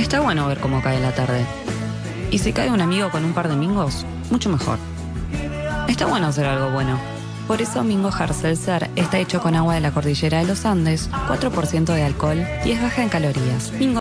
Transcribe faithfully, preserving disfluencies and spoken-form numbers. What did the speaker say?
Está bueno ver cómo cae la tarde. Y si cae un amigo con un par de mingos, mucho mejor. Está bueno hacer algo bueno. Por eso Mingo Hard Seltzer está hecho con agua de la cordillera de los Andes, cuatro por ciento de alcohol y es baja en calorías. Mingo